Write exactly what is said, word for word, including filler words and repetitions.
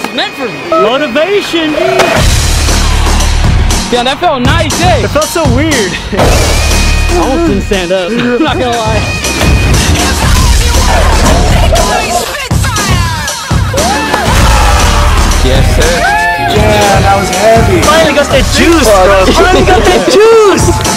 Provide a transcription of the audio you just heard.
is meant for me. Motivation, dude. Yeah, that felt nice, eh? It felt so weird. I almost didn't stand up. I'm not gonna lie. Yes, sir. Yeah, that was heavy. Finally got that juice, bro. Finally got that juice.